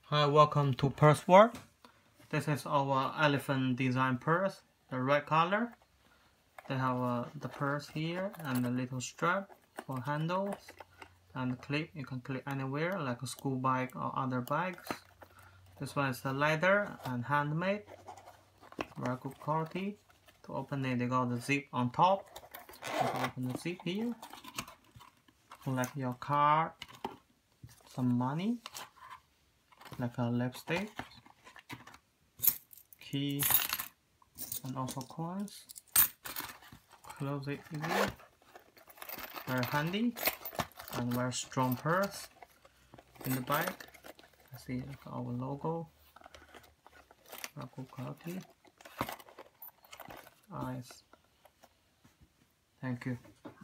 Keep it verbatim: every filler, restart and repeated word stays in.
Hi, welcome to Purse World. This is our elephant design purse, the red color. They have uh, the purse here and a little strap for handles and the clip. You can clip anywhere like a school bag or other bags. This one is the leather and handmade, very good quality. To open it, they got the zip on top. You can open the zip here. Collect your card, some money, like a lipstick, key, and also coins. Close it easily. Very handy and very strong purse. In the back, I see our logo. Very good quality. Nice. Thank you.